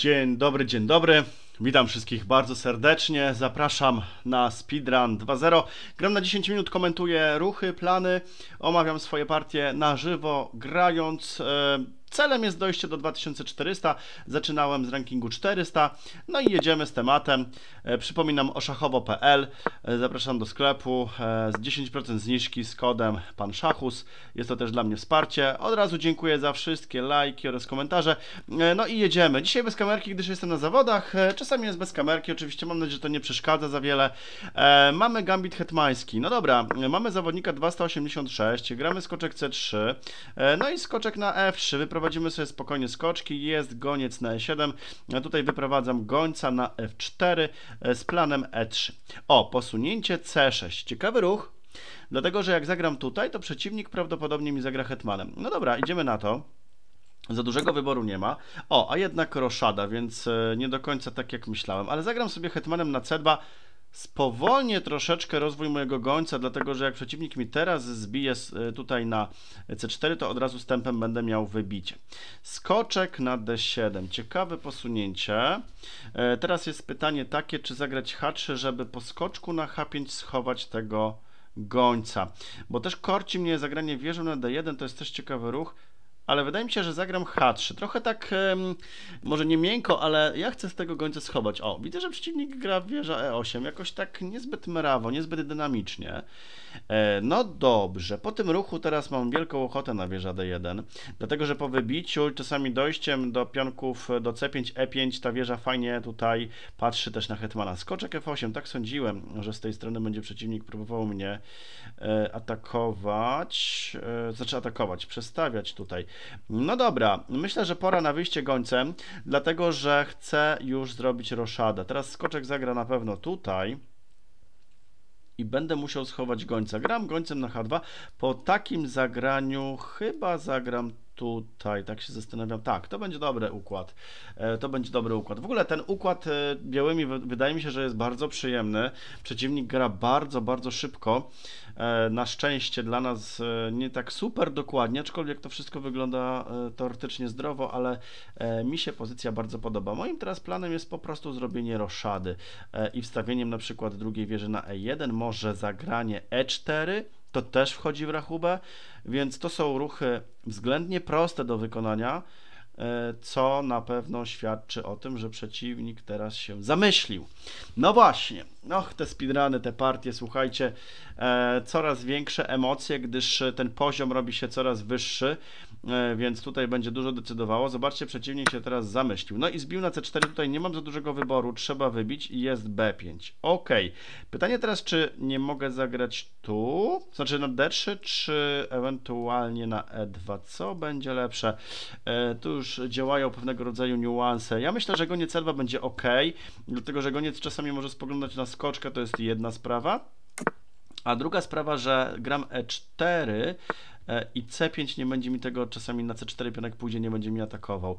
Dzień dobry, dzień dobry. Witam wszystkich bardzo serdecznie. Zapraszam na Speedrun 2.0. Gram na 10 minut, komentuję ruchy, plany, omawiam swoje partie na żywo, grając. Celem jest dojście do 2400. Zaczynałem z rankingu 400. No i jedziemy z tematem. Przypominam o szachowo.pl. Zapraszam do sklepu z 10% zniżki z kodem Pan Szachus. Jest to też dla mnie wsparcie. Od razu dziękuję za wszystkie lajki oraz komentarze. No i jedziemy. Dzisiaj bez kamerki, gdyż jestem na zawodach. Czasami jest bez kamerki. Oczywiście mam nadzieję, że to nie przeszkadza za wiele. Mamy gambit hetmański. No dobra, mamy zawodnika 286. Gramy skoczek C3. No i skoczek na F3. Wyprowadzimy sobie spokojnie skoczki, jest goniec na E7, ja tutaj wyprowadzam gońca na F4 z planem E3. O, posunięcie C6, ciekawy ruch, dlatego że jak zagram tutaj, to przeciwnik prawdopodobnie mi zagra hetmanem. No dobra, idziemy na to. Za dużego wyboru nie ma. O, a jednak roszada, więc nie do końca tak jak myślałem, ale zagram sobie hetmanem na C2. Spowolnię troszeczkę rozwój mojego gońca, dlatego że jak przeciwnik mi teraz zbije tutaj na C4, to od razu z tempem będę miał wybicie. Skoczek na D7. Ciekawe posunięcie. Teraz jest pytanie takie, czy zagrać H3, żeby po skoczku na H5 schować tego gońca. Bo też korci mnie zagranie wieżą na D1, to jest też ciekawy ruch. Ale wydaje mi się, że zagram H3. Trochę tak, może nie miękko, ale ja chcę z tego gońca schować. O, widzę, że przeciwnik gra wieża E8, jakoś tak niezbyt mrawo, niezbyt dynamicznie. No dobrze, po tym ruchu teraz mam wielką ochotę na wieża D1, dlatego że po wybiciu, czasami dojściem do pionków do C5, E5, ta wieża fajnie tutaj patrzy też na hetmana. Skoczek F8, tak sądziłem, że z tej strony będzie przeciwnik próbował mnie atakować, przestawiać tutaj. No dobra, myślę, że pora na wyjście gońcem, dlatego że chcę już zrobić roszadę. Teraz skoczek zagra na pewno tutaj i będę musiał schować gońca. Gram gońcem na H2. Po takim zagraniu chyba zagram tutaj, tak się zastanawiam. Tak, to będzie dobry układ. To będzie dobry układ. W ogóle ten układ białymi wydaje mi się, że jest bardzo przyjemny. Przeciwnik gra bardzo, bardzo szybko. Na szczęście dla nas nie tak super dokładnie, aczkolwiek to wszystko wygląda teoretycznie zdrowo, ale mi się pozycja bardzo podoba. Moim teraz planem jest po prostu zrobienie roszady i wstawieniem na przykład drugiej wieży na E1, może zagranie E4, to też wchodzi w rachubę, więc to są ruchy względnie proste do wykonania, co na pewno świadczy o tym, że przeciwnik teraz się zamyślił. No właśnie, te speedruny, te partie, słuchajcie, coraz większe emocje, gdyż ten poziom robi się coraz wyższy, więc tutaj będzie dużo decydowało. Zobaczcie, przeciwnik się teraz zamyślił. No i zbił na C4, tutaj nie mam za dużego wyboru, trzeba wybić i jest B5. Ok, pytanie teraz, czy nie mogę zagrać tu, znaczy na D3, czy ewentualnie na E2, co będzie lepsze? Tu już działają pewnego rodzaju niuanse. Ja myślę, że goniec E2 będzie ok, dlatego że goniec czasami może spoglądać na skoczkę, to jest jedna sprawa. A druga sprawa, że gram E4 i C5 nie będzie mi tego, czasami na C4 pionek pójdzie, nie będzie mi atakował.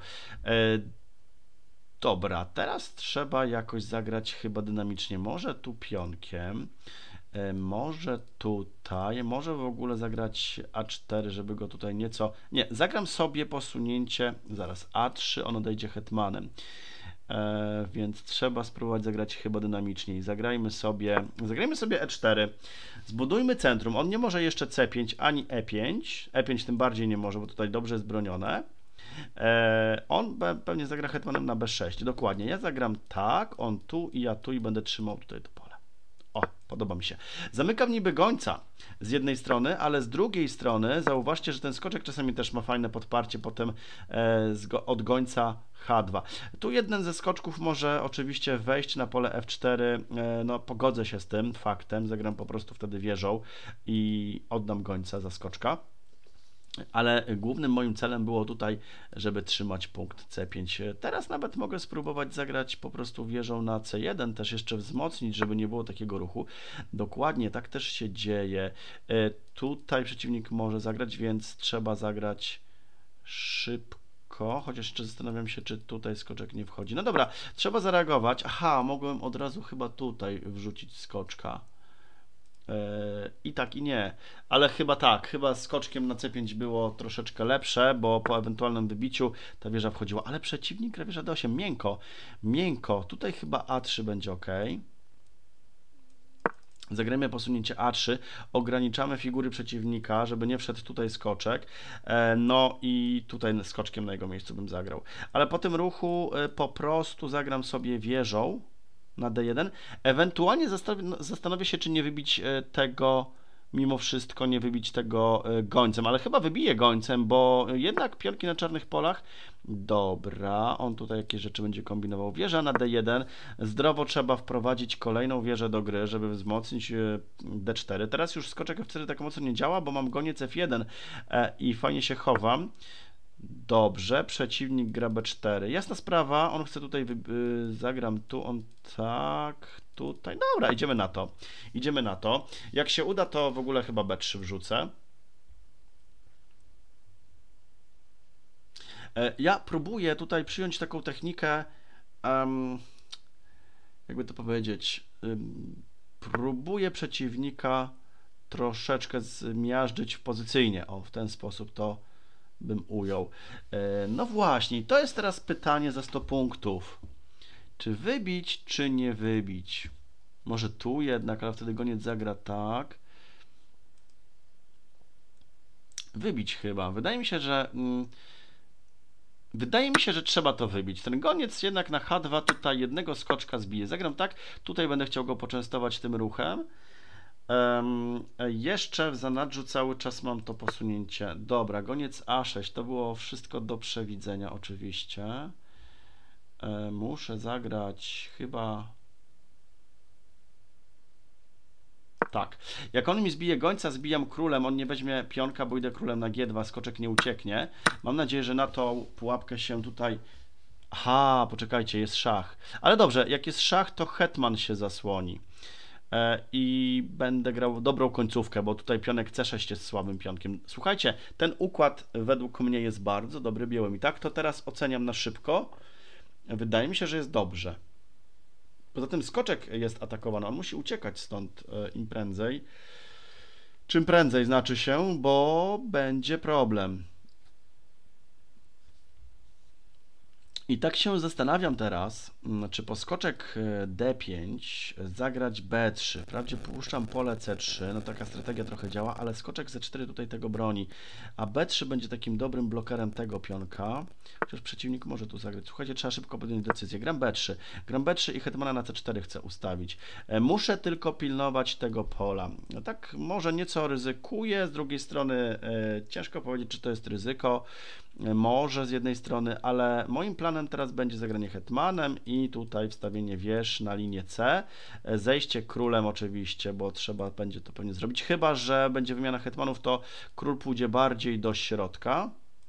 Dobra, teraz trzeba jakoś zagrać chyba dynamicznie. Może tu pionkiem, może tutaj, może w ogóle zagrać A4, żeby go tutaj nieco... Nie, zagram sobie posunięcie, zaraz A3, on odejdzie hetmanem. Więc trzeba spróbować zagrać chyba dynamiczniej. Zagrajmy sobie E4, zbudujmy centrum. On nie może jeszcze C5 ani E5. E5 tym bardziej nie może, bo tutaj dobrze jest bronione. On pewnie zagra hetmanem na B6. Dokładnie. Ja zagram tak, on tu i ja tu i będę trzymał tutaj to pole. O, podoba mi się. Zamykam niby gońca z jednej strony, ale z drugiej strony zauważcie, że ten skoczek czasami też ma fajne podparcie potem od gońca H2. Tu jeden ze skoczków może oczywiście wejść na pole F4, no pogodzę się z tym faktem, zagram po prostu wtedy wieżą i oddam gońca za skoczka. Ale głównym moim celem było tutaj, żeby trzymać punkt C5. Teraz nawet mogę spróbować zagrać po prostu wieżą na C1, też jeszcze wzmocnić, żeby nie było takiego ruchu. Dokładnie, tak też się dzieje. Tutaj przeciwnik może zagrać, więc trzeba zagrać szybko, chociaż jeszcze zastanawiam się, czy tutaj skoczek nie wchodzi. No dobra, trzeba zareagować. Aha, mogłem od razu chyba tutaj wrzucić skoczka. I tak, i nie. Ale chyba tak, chyba skoczkiem na C5 było troszeczkę lepsze, bo po ewentualnym wybiciu ta wieża wchodziła. Ale przeciwnik gra wieża D8, miękko, miękko. Tutaj chyba A3 będzie ok. Zagrajmy posunięcie A3, ograniczamy figury przeciwnika, żeby nie wszedł tutaj skoczek, no i tutaj skoczkiem na jego miejscu bym zagrał. Ale po tym ruchu po prostu zagram sobie wieżą na D1, ewentualnie zastanowię się, czy nie wybić tego, mimo wszystko nie wybić tego gońcem, ale chyba wybiję gońcem, bo jednak pionki na czarnych polach. Dobra, on tutaj jakieś rzeczy będzie kombinował. Wieża na D1, zdrowo trzeba wprowadzić kolejną wieżę do gry, żeby wzmocnić D4. Teraz już skoczek F4 tak mocno nie działa, bo mam goniec F1 i fajnie się chowam. Dobrze, przeciwnik gra B4. Jasna sprawa, on chce tutaj, zagram tu, on tak, tutaj. Dobra, idziemy na to. Idziemy na to. Jak się uda, to w ogóle chyba B3 wrzucę. Ja próbuję tutaj przyjąć taką technikę, jakby to powiedzieć, próbuję przeciwnika troszeczkę zmiażdżyć pozycyjnie. O, w ten sposób to bym ujął. No właśnie, to jest teraz pytanie za 100 punktów. Czy wybić, czy nie wybić? Może tu jednak, ale wtedy goniec zagra tak. Wybić chyba. Wydaje mi się, że trzeba to wybić. Ten goniec jednak na H2 tutaj jednego skoczka zbije. Zagram tak, tutaj będę chciał go poczęstować tym ruchem. Jeszcze w zanadrzu cały czas mam to posunięcie. Dobra, goniec A6, to było wszystko do przewidzenia oczywiście. Muszę zagrać chyba... Tak, jak on mi zbije gońca, zbijam królem, on nie weźmie pionka, bo idę królem na G2, skoczek nie ucieknie. Mam nadzieję, że na tą pułapkę się tutaj... Aha, poczekajcie, jest szach. Ale dobrze, jak jest szach, to hetman się zasłoni. I będę grał dobrą końcówkę, bo tutaj pionek C6 jest słabym pionkiem. Słuchajcie, ten układ według mnie jest bardzo dobry białym. I tak to teraz oceniam na szybko. Wydaje mi się, że jest dobrze. Poza tym skoczek jest atakowany, on musi uciekać stąd im prędzej. Czym prędzej znaczy się, bo będzie problem. I tak się zastanawiam teraz, czy po skoczek D5 zagrać B3. Wprawdzie puszczam pole C3, no taka strategia trochę działa, ale skoczek Z4 tutaj tego broni, a B3 będzie takim dobrym blokerem tego pionka, chociaż przeciwnik może tu zagrać. Słuchajcie, trzeba szybko podjąć decyzję. Gram B3 i hetmana na C4 chcę ustawić. Muszę tylko pilnować tego pola. No tak może nieco ryzykuję, z drugiej strony ciężko powiedzieć, czy to jest ryzyko. Może z jednej strony, ale moim planem teraz będzie zagranie hetmanem i tutaj wstawienie wież na linię C, zejście królem oczywiście, bo trzeba będzie to pewnie zrobić, chyba że będzie wymiana hetmanów, to król pójdzie bardziej do środka.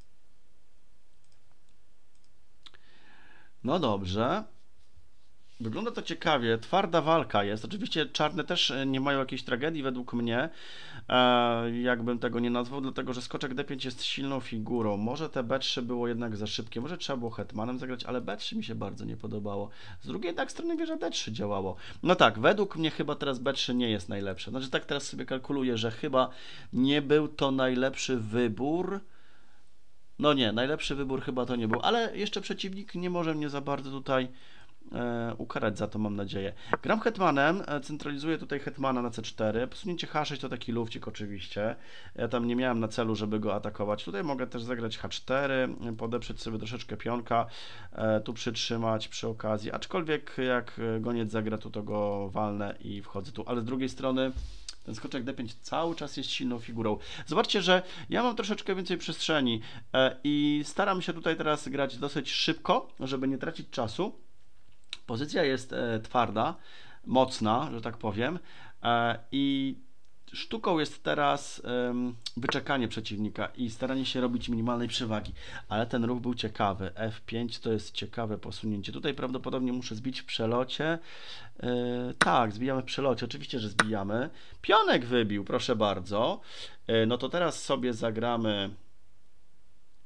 No dobrze. Wygląda to ciekawie, twarda walka jest. Oczywiście czarne też nie mają jakiejś tragedii według mnie, jakbym tego nie nazwał, dlatego że skoczek D5 jest silną figurą. Może te B3 było jednak za szybkie, może trzeba było hetmanem zagrać, ale B3 mi się bardzo nie podobało. Z drugiej jednak strony wieża D3 działało. No tak, według mnie chyba teraz B3 nie jest najlepsze. Znaczy tak teraz sobie kalkuluję, że chyba nie był to najlepszy wybór. No nie, najlepszy wybór chyba to nie był, ale jeszcze przeciwnik nie może mnie za bardzo tutaj ukarać za to, mam nadzieję. Gram hetmanem, centralizuję tutaj hetmana na C4, posunięcie H6 to taki lufcik oczywiście, ja tam nie miałem na celu, żeby go atakować. Tutaj mogę też zagrać H4, podeprzeć sobie troszeczkę pionka, tu przytrzymać przy okazji, aczkolwiek jak goniec zagra, to go walnę i wchodzę tu, ale z drugiej strony ten skoczek D5 cały czas jest silną figurą. Zobaczcie, że ja mam troszeczkę więcej przestrzeni i staram się tutaj teraz grać dosyć szybko, żeby nie tracić czasu. Pozycja jest twarda, mocna, że tak powiem, i sztuką jest teraz wyczekanie przeciwnika i staranie się robić minimalnej przewagi, ale ten ruch był ciekawy. F5 to jest ciekawe posunięcie. Tutaj prawdopodobnie muszę zbić w przelocie. Tak, zbijamy w przelocie, oczywiście, że zbijamy. Pionek wybił, proszę bardzo. No to teraz sobie zagramy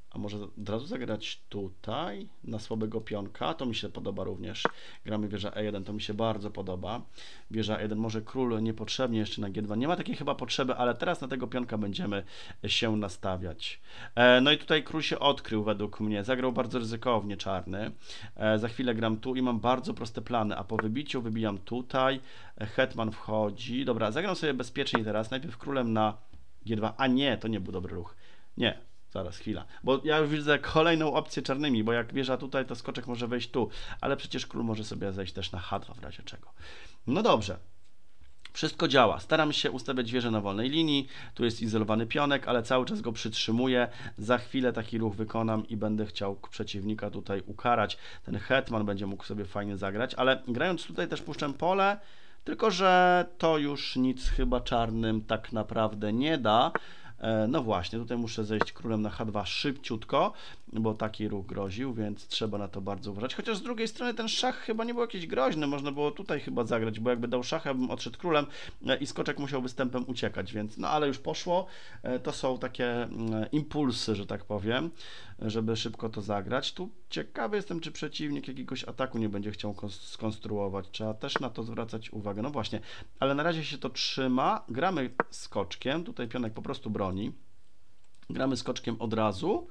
A może od razu zagrać tutaj na słabego pionka? To mi się podoba również. Gramy wieża E1, to mi się bardzo podoba. Wieża E1, może król niepotrzebnie jeszcze na G2. Nie ma takiej chyba potrzeby, ale teraz na tego pionka będziemy się nastawiać. No i tutaj król się odkrył według mnie. Zagrał bardzo ryzykownie czarny. Za chwilę gram tu i mam bardzo proste plany, a po wybiciu wybijam tutaj. Hetman wchodzi. Dobra, zagram sobie bezpiecznie teraz. Najpierw królem na G2. A nie, to nie był dobry ruch. Nie. Zaraz, chwila. Bo ja już widzę kolejną opcję czarnymi, bo jak wieża tutaj, to skoczek może wejść tu. Ale przecież król może sobie zejść też na H2 w razie czego. No dobrze. Wszystko działa. Staram się ustawiać wieżę na wolnej linii. Tu jest izolowany pionek, ale cały czas go przytrzymuję. Za chwilę taki ruch wykonam i będę chciał przeciwnika tutaj ukarać. Ten hetman będzie mógł sobie fajnie zagrać, ale grając tutaj też puszczę pole, tylko że to już nic chyba czarnym tak naprawdę nie da. No właśnie, tutaj muszę zejść królem na H2 szybciutko, bo taki ruch groził, więc trzeba na to bardzo uważać. Chociaż z drugiej strony ten szach chyba nie był jakiś groźny, można było tutaj chyba zagrać, bo jakby dał szach, ja bym odszedł królem i skoczek musiał występem uciekać, więc no ale już poszło. To są takie impulsy, że tak powiem, żeby szybko to zagrać. Tu ciekawy jestem, czy przeciwnik jakiegoś ataku nie będzie chciał skonstruować. Trzeba też na to zwracać uwagę. No właśnie, ale na razie się to trzyma. Gramy skoczkiem, tutaj pionek po prostu broni. Gramy skoczkiem od razu,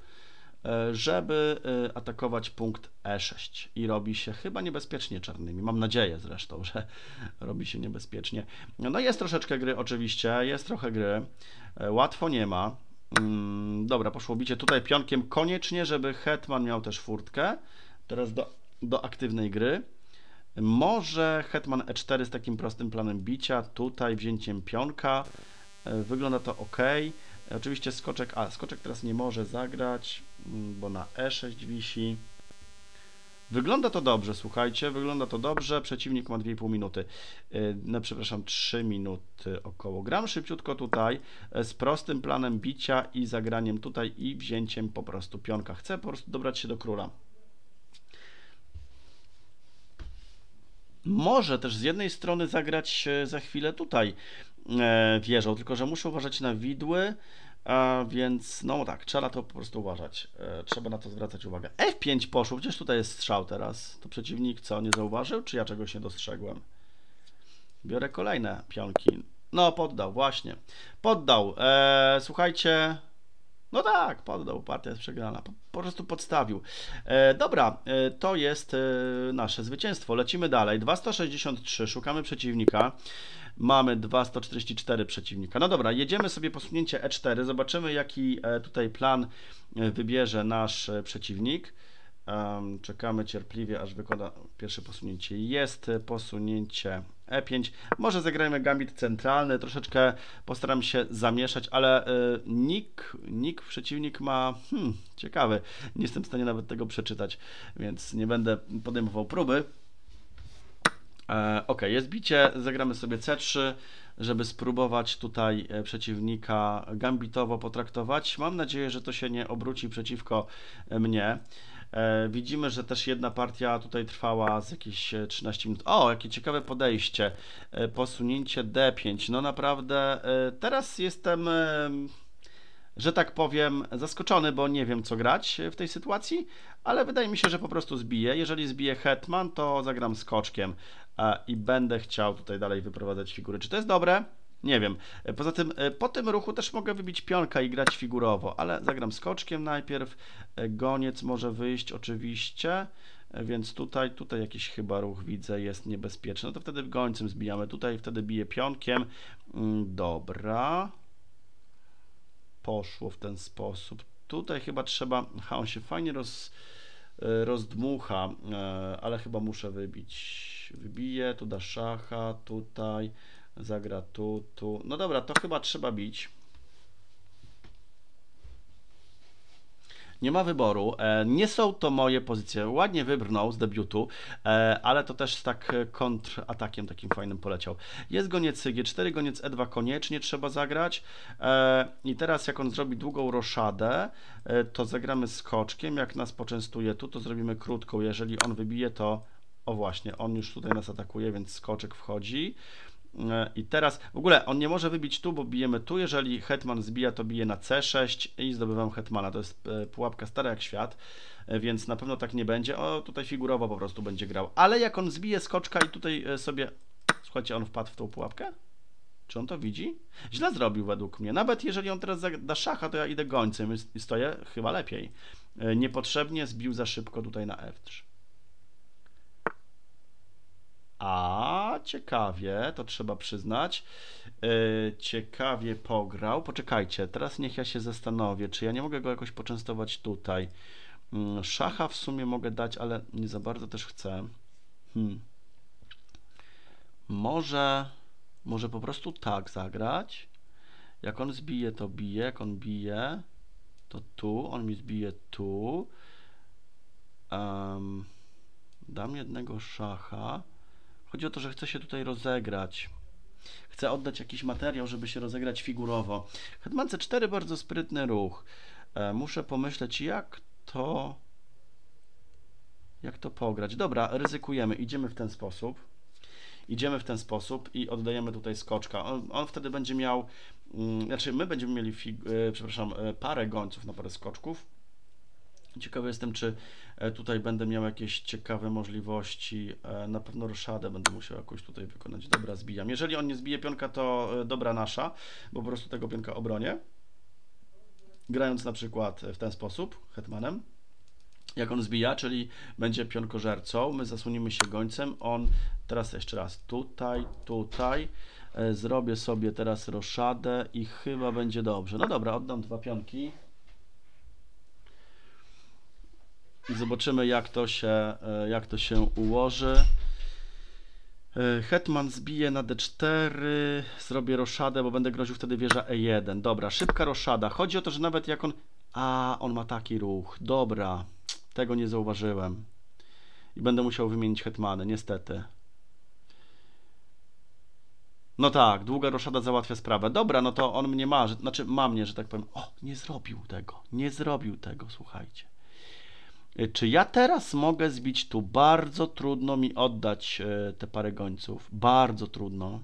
żeby atakować punkt E6 i robi się chyba niebezpiecznie czarnymi. Mam nadzieję zresztą, że robi się niebezpiecznie. No jest troszeczkę gry oczywiście, jest trochę gry. Łatwo nie ma. Dobra, poszło bicie tutaj pionkiem koniecznie, żeby hetman miał też furtkę. Teraz do aktywnej gry. Może hetman E4 z takim prostym planem bicia, tutaj wzięciem pionka. Wygląda to ok. Oczywiście skoczek, skoczek teraz nie może zagrać, bo na E6 wisi. Wygląda to dobrze, słuchajcie, wygląda to dobrze. Przeciwnik ma 2,5 minuty. No, przepraszam, 3 minuty około. Gram szybciutko tutaj z prostym planem bicia i zagraniem tutaj i wzięciem po prostu pionka. Chcę po prostu dobrać się do króla. Może też z jednej strony zagrać za chwilę tutaj wieżą, tylko że muszę uważać na widły, więc no tak, trzeba na to po prostu uważać. Trzeba na to zwracać uwagę. F5 poszło, przecież tutaj jest strzał teraz. To przeciwnik co, nie zauważył, czy ja czegoś nie dostrzegłem? Biorę kolejne pionki. No, poddał, właśnie. Poddał. Słuchajcie... No tak, poddał, partia jest przegrana, po prostu podstawił. Dobra, to jest nasze zwycięstwo. Lecimy dalej. 2,163, szukamy przeciwnika. Mamy 2,144 przeciwnika. No dobra, jedziemy sobie posunięcie E4. Zobaczymy, jaki tutaj plan wybierze nasz przeciwnik. Czekamy cierpliwie, aż wykona pierwsze posunięcie. Jest posunięcie E5. Może zagrajmy gambit centralny, troszeczkę postaram się zamieszać, ale nick przeciwnik ma, ciekawy, nie jestem w stanie nawet tego przeczytać, więc nie będę podejmował próby. Ok, jest bicie, zagramy sobie C3, żeby spróbować tutaj przeciwnika gambitowo potraktować. Mam nadzieję, że to się nie obróci przeciwko mnie. Widzimy, że też jedna partia tutaj trwała z jakieś 13 minut. O, jakie ciekawe podejście. Posunięcie D5. No naprawdę, teraz jestem, że tak powiem, zaskoczony, bo nie wiem, co grać w tej sytuacji, ale wydaje mi się, że po prostu zbiję. Jeżeli zbiję hetman, to zagram skoczkiem i będę chciał tutaj dalej wyprowadzać figury. Czy to jest dobre? Nie wiem. Poza tym po tym ruchu też mogę wybić pionka i grać figurowo, ale zagram skoczkiem najpierw. Goniec może wyjść oczywiście, więc tutaj jakiś chyba ruch widzę jest niebezpieczny. No to wtedy gońcem zbijamy tutaj, wtedy biję pionkiem. Dobra. Poszło w ten sposób. Tutaj chyba trzeba... on się fajnie rozdmucha, ale chyba muszę wybić. Wybiję, tu da szacha, tutaj... Zagra tu. No dobra, to chyba trzeba bić. Nie ma wyboru. Nie są to moje pozycje. Ładnie wybrnął z debiutu, ale to też tak kontratakiem takim fajnym poleciał. Jest goniec G4, goniec E2 koniecznie trzeba zagrać. I teraz jak on zrobi długą roszadę, to zagramy skoczkiem. Jak nas poczęstuje tu, to zrobimy krótką. Jeżeli on wybije, to... O właśnie, on już tutaj nas atakuje, więc skoczek wchodzi. I teraz w ogóle on nie może wybić tu, bo bijemy tu. Jeżeli hetman zbija, to bije na C6 i zdobywam hetmana. To jest pułapka stara jak świat, więc na pewno tak nie będzie. O, tutaj figurowo po prostu będzie grał. Ale jak on zbije skoczka i tutaj sobie... Słuchajcie, on wpadł w tą pułapkę? Czy on to widzi? Źle zrobił według mnie. Nawet jeżeli on teraz da szacha, to ja idę gońcem i stoję chyba lepiej. Niepotrzebnie zbił za szybko tutaj na F3. A, ciekawie, to trzeba przyznać. Ciekawie pograł. Poczekajcie, teraz niech ja się zastanowię, czy ja nie mogę go jakoś poczęstować tutaj. Szacha w sumie mogę dać, ale nie za bardzo też chcę. Może po prostu tak zagrać. Jak on zbije, to bije. Jak on bije, to tu. On mi zbije tu. Dam jednego szacha. Chodzi o to, że chcę się tutaj rozegrać. Chcę oddać jakiś materiał, żeby się rozegrać figurowo. Hetman C4 bardzo sprytny ruch. Muszę pomyśleć, jak to pograć. Dobra, ryzykujemy. Idziemy w ten sposób. Idziemy w ten sposób i oddajemy tutaj skoczka. On wtedy będzie miał... Znaczy, my będziemy mieli parę gońców na parę skoczków. Ciekawy jestem, czy tutaj będę miał jakieś ciekawe możliwości. Na pewno roszadę będę musiał jakoś tutaj wykonać. Dobra, zbijam. Jeżeli on nie zbije pionka, to dobra nasza, bo po prostu tego pionka obronię. Grając na przykład w ten sposób, hetmanem. Jak on zbija, czyli będzie pionkożercą, my zasłonimy się gońcem. On teraz jeszcze raz tutaj. Zrobię sobie teraz roszadę i chyba będzie dobrze. No dobra, oddam dwa pionki. I zobaczymy, jak to się ułoży. Hetman zbije na D4, zrobię roszadę, bo będę groził wtedy wieża E1. Dobra, szybka roszada. Chodzi o to, że nawet jak on... on ma taki ruch. Dobra, tego nie zauważyłem. I będę musiał wymienić hetmany, niestety. No tak, długa roszada załatwia sprawę. Dobra, no to on mnie ma, ma mnie, że tak powiem. O, nie zrobił tego, słuchajcie. Czy ja teraz mogę zbić tu? Bardzo trudno mi oddać te parę gońców. Bardzo trudno.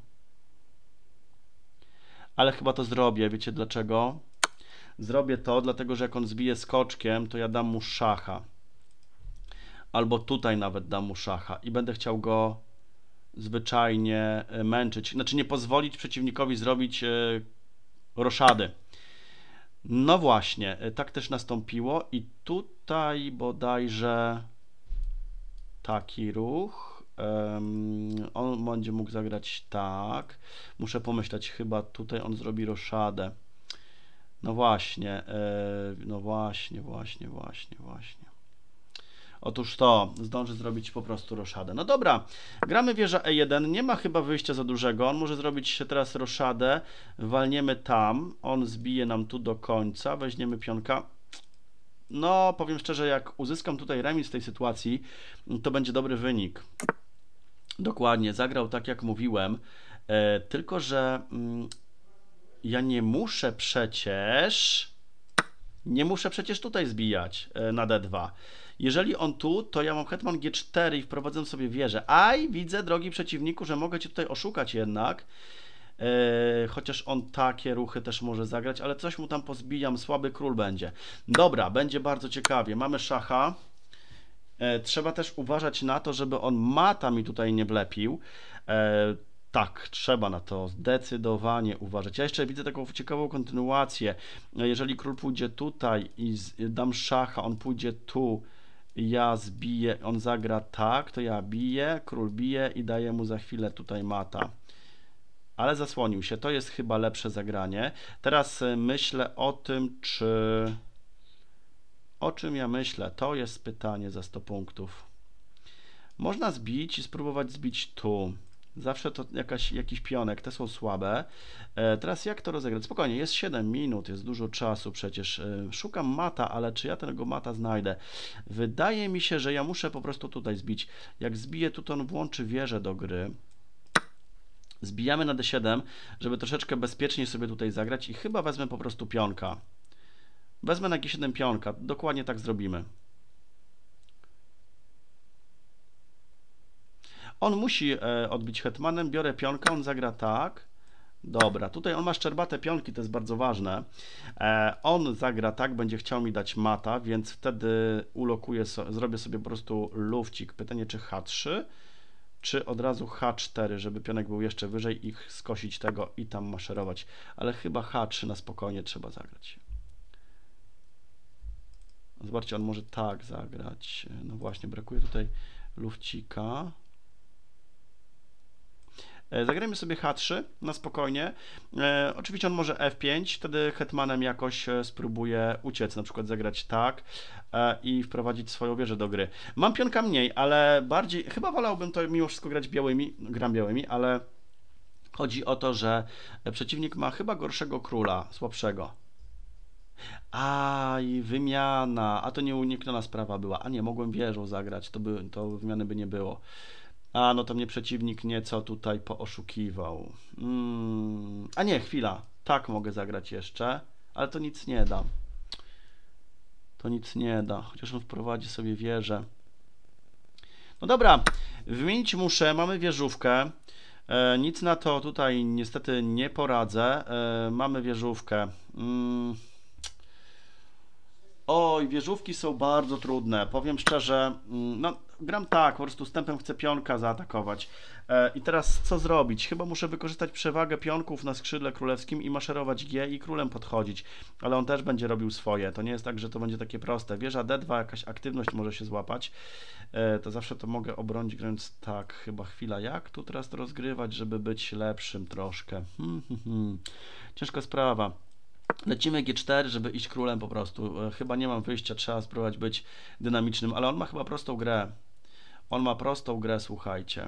Ale chyba to zrobię. Wiecie dlaczego? Zrobię to, dlatego że jak on zbije skoczkiem, to ja dam mu szacha. Albo tutaj nawet dam mu szacha. I będę chciał go zwyczajnie męczyć. Znaczy nie pozwolić przeciwnikowi zrobić roszady. No właśnie, tak też nastąpiło i tutaj bodajże taki ruch. On będzie mógł zagrać tak. Muszę pomyśleć, chyba tutaj on zrobi roszadę. No właśnie, właśnie. Otóż to, zdąży zrobić po prostu roszadę. No dobra, gramy wieża E1, nie ma chyba wyjścia za dużego, on może zrobić teraz roszadę, walniemy tam, on zbije nam tu do końca, weźmiemy pionka. No, powiem szczerze, jak uzyskam tutaj remis w tej sytuacji, to będzie dobry wynik. Dokładnie, zagrał tak jak mówiłem, tylko że ja nie muszę przecież tutaj zbijać na D2. Jeżeli on tu, to ja mam hetman G4 i wprowadzę sobie wieżę. Widzę, drogi przeciwniku, że mogę cię tutaj oszukać jednak. Chociaż on takie ruchy też może zagrać, ale coś mu tam pozbijam, słaby król będzie. Dobra, będzie bardzo ciekawie. Mamy szacha. Trzeba też uważać na to, żeby on mata mi tutaj nie wlepił. Tak, trzeba na to zdecydowanie uważać. Ja jeszcze widzę taką ciekawą kontynuację. Jeżeli król pójdzie tutaj i dam szacha, on pójdzie tu, ja zbiję, on zagra tak, to ja biję, król bije i daję mu za chwilę tutaj mata. Ale zasłonił się, to jest chyba lepsze zagranie. Teraz myślę o tym, o czym ja myślę? To jest pytanie za 100 punktów. Można zbić i spróbować zbić tu. Zawsze to jakiś pionek, te są słabe. Teraz jak to rozegrać? Spokojnie, jest 7 minut, jest dużo czasu przecież. Szukam mata, ale czy ja tego mata znajdę? Wydaje mi się, że ja muszę po prostu tutaj zbić. Jak zbiję tu, to on włączy wieżę do gry. Zbijamy na D7, żeby troszeczkę bezpieczniej sobie tutaj zagrać i chyba wezmę po prostu pionka. Wezmę na G7 pionka, dokładnie tak zrobimy. On musi odbić hetmanem, biorę pionka, on zagra tak. Dobra, tutaj on ma szczerbate pionki, to jest bardzo ważne. On zagra tak, będzie chciał mi dać mata, więc wtedy ulokuję, zrobię sobie po prostu lufcik. Pytanie, czy H3, czy od razu H4, żeby pionek był jeszcze wyżej i skosić tego i tam maszerować. Ale chyba H3 na spokojnie trzeba zagrać. Zobaczcie, on może tak zagrać. No właśnie, brakuje tutaj lufcika. Zagrajmy sobie H3 na spokojnie. Oczywiście on może F5, wtedy hetmanem jakoś spróbuje uciec, na przykład zagrać tak i wprowadzić swoją wieżę do gry. Mam pionka mniej, ale bardziej, chyba wolałbym to mimo wszystko grać białymi, gram białymi, ale chodzi o to, że przeciwnik ma chyba gorszego króla, słabszego. I wymiana, a to nieunikniona sprawa była, a nie, mogłem wieżą zagrać, to wymiany by nie było. No to mnie przeciwnik nieco tutaj pooszukiwał. A nie, chwila. Tak mogę zagrać jeszcze, ale to nic nie da. To nic nie da, chociaż on wprowadzi sobie wieżę. No dobra, wymienić muszę, mamy wieżówkę. Nic na to tutaj niestety nie poradzę. Mamy wieżówkę. Oj, wieżówki są bardzo trudne. Powiem szczerze, no gram tak, po prostu stępem chcę pionka zaatakować. I teraz co zrobić? Chyba muszę wykorzystać przewagę pionków na skrzydle królewskim i maszerować G i królem podchodzić. Ale on też będzie robił swoje. To nie jest tak, że to będzie takie proste. Wieża D2, jakaś aktywność może się złapać. To zawsze to mogę obronić, grając tak. Chyba chwila, jak tu teraz to rozgrywać, żeby być lepszym troszkę. Ciężka sprawa. Lecimy G4, żeby iść królem po prostu. Chyba nie mam wyjścia, trzeba spróbować być dynamicznym, ale on ma chyba prostą grę. On ma prostą grę, słuchajcie.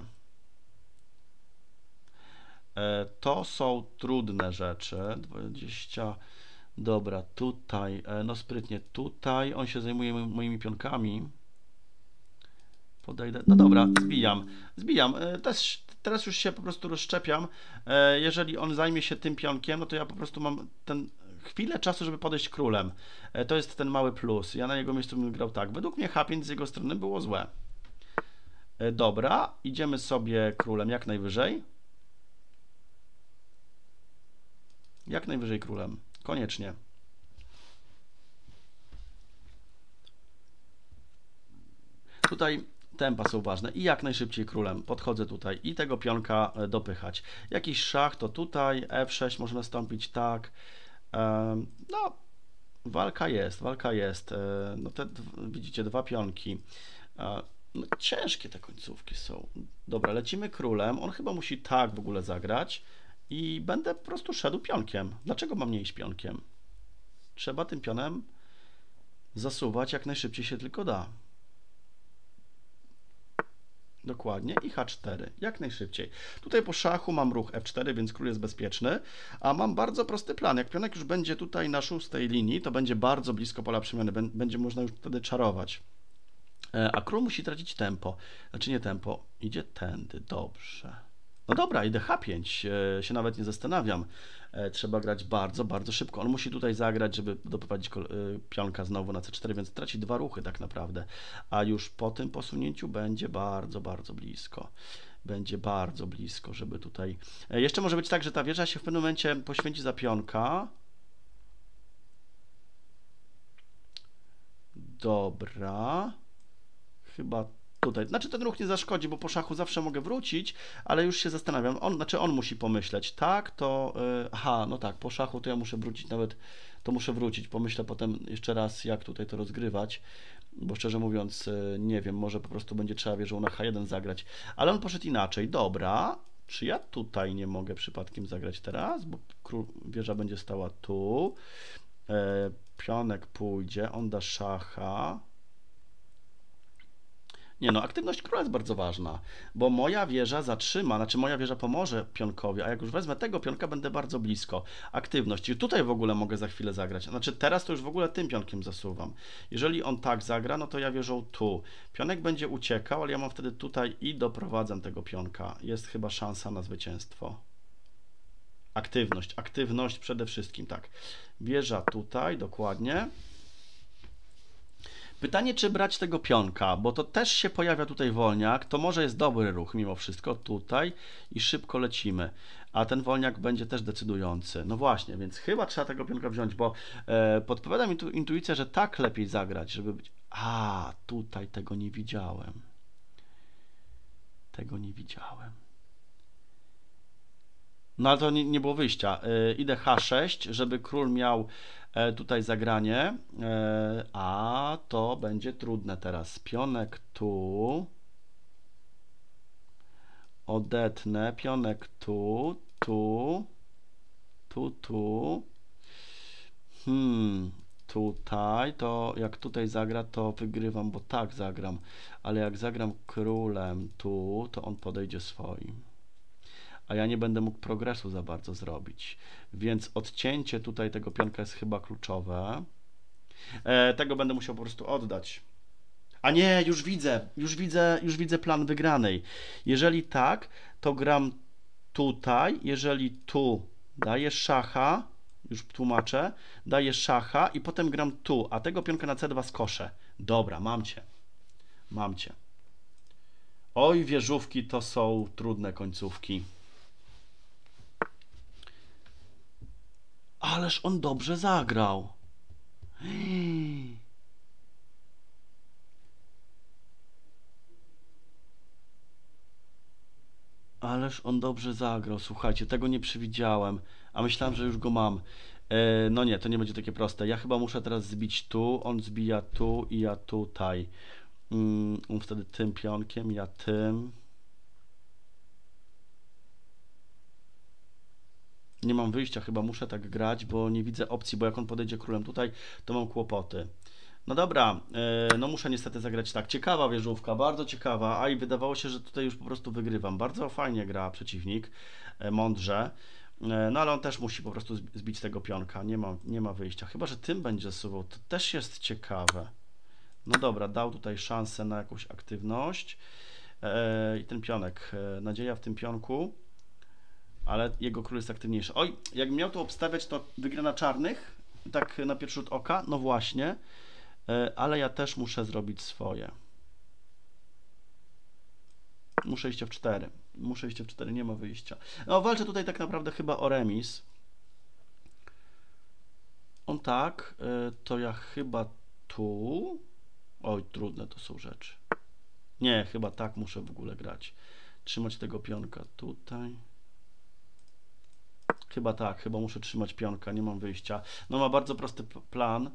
To są trudne rzeczy. 20. Dobra, tutaj, no sprytnie, tutaj. On się zajmuje moimi pionkami. Podejdę. No dobra, zbijam. Teraz już się po prostu rozszczepiam. Jeżeli on zajmie się tym pionkiem, no to ja po prostu mam chwilę czasu, żeby podejść królem. To jest ten mały plus. Ja na jego miejscu bym grał tak. Według mnie H5 z jego strony było złe. Dobra, idziemy sobie królem jak najwyżej. Jak najwyżej królem. Koniecznie. Tutaj tempa są ważne i jak najszybciej królem podchodzę tutaj i tego pionka dopychać. Jakiś szach to tutaj, F6 może nastąpić, tak. No, walka jest. No widzicie, dwa pionki. No, ciężkie te końcówki są. Dobra, lecimy królem. On chyba musi tak w ogóle zagrać i będę po prostu szedł pionkiem. Dlaczego mam nie iść pionkiem? Trzeba tym pionem zasuwać jak najszybciej się tylko da. Dokładnie i H4, jak najszybciej. Tutaj po szachu mam ruch F4, więc król jest bezpieczny, a mam bardzo prosty plan. Jak pionek już będzie tutaj na 6. linii, to będzie bardzo blisko pola przemiany, będzie można już wtedy czarować. A król musi tracić tempo, znaczy nie tempo, idzie tędy, dobrze. No dobra, idę H5, się nawet nie zastanawiam. Trzeba grać bardzo, bardzo szybko. On musi tutaj zagrać, żeby doprowadzić pionka znowu na C4, więc traci dwa ruchy tak naprawdę. A już po tym posunięciu będzie bardzo, bardzo blisko. Będzie bardzo blisko, żeby tutaj... Jeszcze może być tak, że ta wieża się w pewnym momencie poświęci za pionka. Dobra. Chyba tutaj. Znaczy ten ruch nie zaszkodzi, bo po szachu zawsze mogę wrócić, ale już się zastanawiam. On musi pomyśleć. Tak, to... aha, no tak, po szachu to ja muszę wrócić, nawet to muszę wrócić. Pomyślę potem jeszcze raz, jak tutaj to rozgrywać, bo szczerze mówiąc, nie wiem, może po prostu będzie trzeba wieżą na H1 zagrać. Ale on poszedł inaczej. Dobra. Czy ja tutaj nie mogę przypadkiem zagrać teraz, bo wieża będzie stała tu. Pionek pójdzie, on da szacha. Nie no, aktywność króla jest bardzo ważna, bo moja wieża zatrzyma, znaczy moja wieża pomoże pionkowi, a jak już wezmę tego pionka, będę bardzo blisko. Aktywność. I tutaj w ogóle mogę za chwilę zagrać. Znaczy teraz to już w ogóle tym pionkiem zasuwam. Jeżeli on tak zagra, no to ja wieżą tu. Pionek będzie uciekał, ale ja mam wtedy tutaj i doprowadzam tego pionka. Jest chyba szansa na zwycięstwo. Aktywność przede wszystkim, tak. Wieża tutaj, dokładnie. Pytanie, czy brać tego pionka, bo to też się pojawia tutaj wolniak, to może jest dobry ruch mimo wszystko tutaj i szybko lecimy, a ten wolniak będzie też decydujący. No właśnie, więc chyba trzeba tego pionka wziąć, bo podpowiada mi tu intuicja, że tak lepiej zagrać, żeby być... A, tutaj tego nie widziałem. Tego nie widziałem. No ale to nie było wyjścia. Idę H6, żeby król miał tutaj zagranie, a to będzie trudne teraz. Pionek tu, odetnę, pionek tu, tu. Tutaj, to jak tutaj zagra, to wygrywam, bo tak zagram, ale jak zagram królem tu, to on podejdzie swoim. A ja nie będę mógł progresu za bardzo zrobić. Więc odcięcie tutaj tego pionka jest chyba kluczowe. Tego będę musiał po prostu oddać. A nie, już widzę plan wygranej. Jeżeli tak, to gram tutaj. Jeżeli tu daję szacha, już tłumaczę, daję szacha i potem gram tu, a tego pionka na C2 skoszę. Dobra, mam cię. Mam cię. Oj, wieżówki to są trudne końcówki. Ależ on dobrze zagrał. Ależ on dobrze zagrał. Słuchajcie, tego nie przewidziałem, a myślałem, że już go mam. No nie, to nie będzie takie proste. Ja chyba muszę teraz zbić tu, on zbija tu i ja tutaj. On wtedy tym pionkiem, ja tym. Nie mam wyjścia, chyba muszę tak grać, bo nie widzę opcji, bo jak on podejdzie królem tutaj, to mam kłopoty. No dobra, no muszę niestety zagrać tak. Ciekawa wieżówka, bardzo ciekawa, a i wydawało się, że tutaj już po prostu wygrywam. Bardzo fajnie gra przeciwnik, mądrze, no ale on też musi po prostu zbić tego pionka, nie ma wyjścia. Chyba że tym będzie zasuwał, to też jest ciekawe. No dobra, dał tutaj szansę na jakąś aktywność i ten pionek, nadzieja w tym pionku. Ale jego król jest aktywniejszy. Oj, jakbym miał to obstawiać, to wygra na czarnych, tak na pierwszy rzut oka, no właśnie, ale ja też muszę zrobić swoje. Muszę iść F4. Muszę iść F4, nie ma wyjścia. No, walczę tutaj tak naprawdę chyba o remis. On tak, to ja chyba tu... Oj, trudne to są rzeczy. Nie, chyba tak muszę w ogóle grać. Trzymać tego pionka tutaj. Chyba tak, chyba muszę trzymać pionka, nie mam wyjścia. No ma bardzo prosty plan.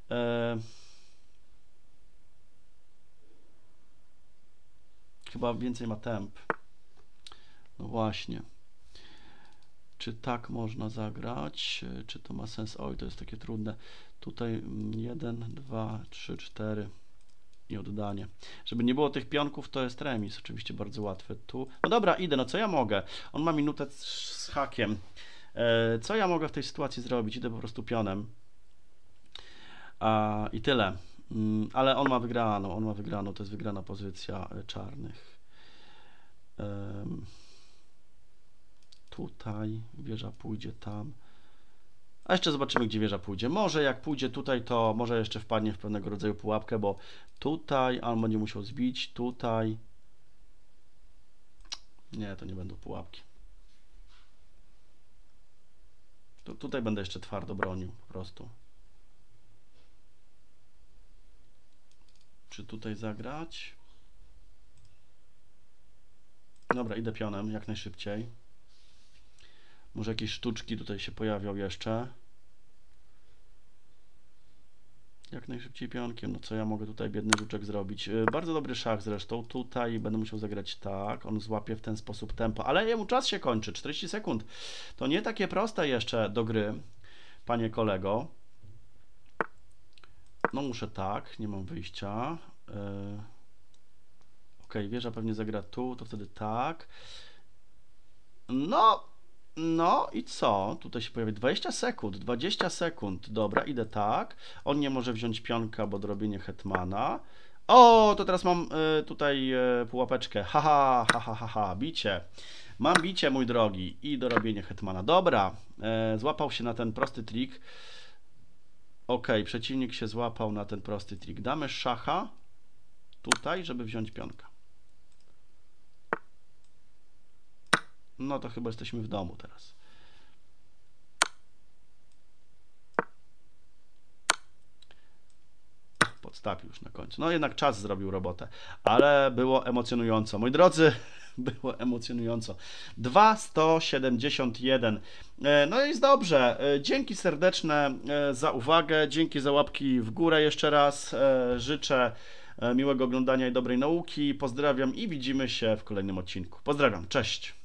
Chyba więcej ma temp. No właśnie. Czy tak można zagrać? Czy to ma sens? Oj, to jest takie trudne. Tutaj 1, 2, 3, 4 i oddanie. Żeby nie było tych pionków, to jest remis. Oczywiście bardzo łatwy. Tu. No dobra, idę. No co ja mogę? On ma minutę z hakiem. Co ja mogę w tej sytuacji zrobić? Idę po prostu pionem. I tyle. Ale on ma wygraną, to jest wygrana pozycja czarnych. Tutaj wieża pójdzie tam. A jeszcze zobaczymy, gdzie wieża pójdzie. Może jak pójdzie tutaj, to może jeszcze wpadnie w pewnego rodzaju pułapkę, bo tutaj on będzie musiał zbić, tutaj. Nie, to nie będą pułapki. Tutaj będę jeszcze twardo bronił po prostu. Czy tutaj zagrać? Dobra, idę pionem jak najszybciej. Może jakieś sztuczki tutaj się pojawią jeszcze. Jak najszybciej pionkiem. No co ja mogę tutaj, biedny żuczek, zrobić? Bardzo dobry szach zresztą. Tutaj będę musiał zagrać tak. On złapie w ten sposób tempo. Ale jemu czas się kończy. 40 sekund. To nie takie proste jeszcze do gry, panie kolego. No muszę tak. Nie mam wyjścia. Ok, wieża pewnie zagra tu. To wtedy tak. No i co? Tutaj się pojawi 20 sekund, 20 sekund. Dobra, idę tak. On nie może wziąć pionka, bo dorobienie hetmana. O, to teraz mam tutaj pułapeczkę. Ha, bicie. Mam bicie, mój drogi. I dorobienie hetmana. Dobra, złapał się na ten prosty trik. Ok, przeciwnik się złapał na ten prosty trik. Damy szacha tutaj, żeby wziąć pionka. No to chyba jesteśmy w domu teraz. Podstawił już na końcu. No jednak czas zrobił robotę, ale było emocjonująco. Moi drodzy, było emocjonująco. 2,171. No jest dobrze. Dzięki serdeczne za uwagę. Dzięki za łapki w górę jeszcze raz. Życzę miłego oglądania i dobrej nauki. Pozdrawiam i widzimy się w kolejnym odcinku. Pozdrawiam. Cześć.